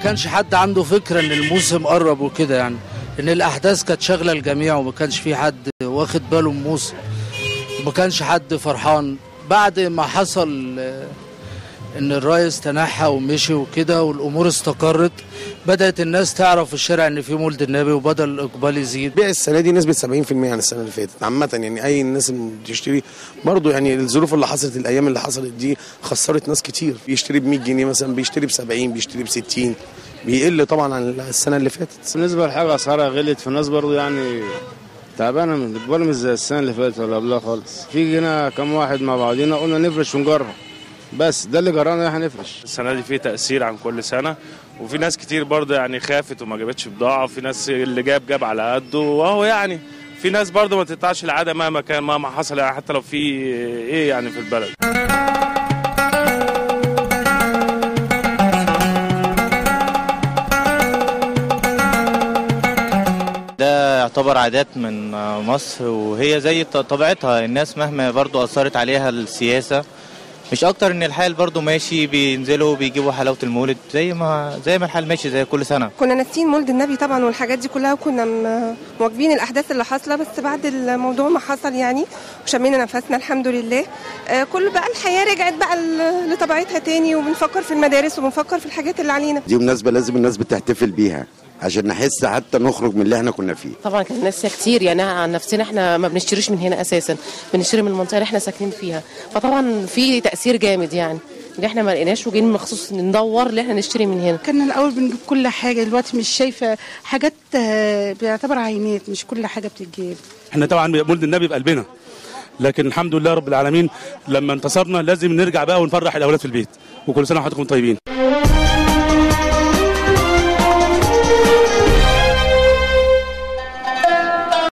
كانش حد عنده فكرة ان الموسم قرب وكده، يعني ان الاحداث كانت شاغله الجميع وما كانش في حد واخد باله من الموسم وما كانش حد فرحان. بعد ما حصل ان الرئيس تنحى ومشي وكده والامور استقرت، بدات الناس تعرف في الشارع ان في مولد النبي وبدا الاقبال يزيد. بيع السنه دي نسبه 70% عن السنه اللي فاتت عامه، يعني اي الناس اللي بتشتري برضه، يعني الظروف اللي حصلت الايام اللي حصلت دي خسرت ناس كتير. بيشتري ب 100 جنيه مثلا بيشتري ب 70، بيشتري ب 60، بيقل طبعا عن السنه اللي فاتت. بالنسبه للحاجه اسعارها غلت، فالناس برضه يعني تعبانه من الاقبال، مش زي السنه اللي فاتت ولا قبلها خالص. في جينا كم واحد مع بعضينا قلنا نفرش ونجرب، بس ده اللي جرانا احنا نفرش. السنه دي فيه تاثير عن كل سنه، وفي ناس كتير برضه يعني خافت وما جابتش بضاعه، وفي ناس اللي جاب على قده، وهو يعني في ناس برضه ما تقطعش العاده مهما كان مهما حصل، يعني حتى لو في ايه يعني في البلد. ده يعتبر عادات من مصر، وهي زي طبيعتها. الناس مهما برضو أثرت عليها السياسة مش أكتر، إن الحال برضو ماشي، بينزلوا بيجيبوا حلاوة المولد زي ما الحال ماشي زي كل سنة. كنا ناسيين مولد النبي طبعا والحاجات دي كلها، وكنا مواكبين الأحداث اللي حاصلة، بس بعد الموضوع ما حصل يعني وشمينا نفسنا الحمد لله، كل بقى الحياة رجعت بقى لطبيعتها تاني، وبنفكر في المدارس وبنفكر في الحاجات اللي علينا. دي مناسبة لازم الناس بتحتفل بيها عشان نحس حتى نخرج من اللي احنا كنا فيه. طبعا كان ناس كتير، يعني عن نفسنا احنا ما بنشتريش من هنا اساسا، بنشتري من المنطقه اللي احنا ساكنين فيها، فطبعا في تاثير جامد يعني اللي احنا ما لقيناش، وجايين مخصوص ندور اللي احنا نشتري من هنا. كنا الاول بنجيب كل حاجه، دلوقتي مش شايفه حاجات، بيعتبر عينات، مش كل حاجه بتتجيب. احنا طبعا مولد النبي بقلبنا، لكن الحمد لله رب العالمين لما انتصرنا لازم نرجع بقى ونفرح الاولاد في البيت، وكل سنه وحضراتكم طيبين.